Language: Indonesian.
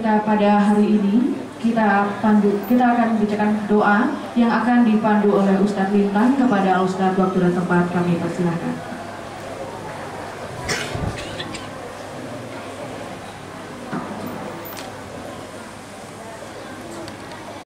Pada hari ini kita akan membacakan doa yang akan dipandu oleh Ustadz Lintang kepada Ustadz waktu dan tempat kami persilahkan.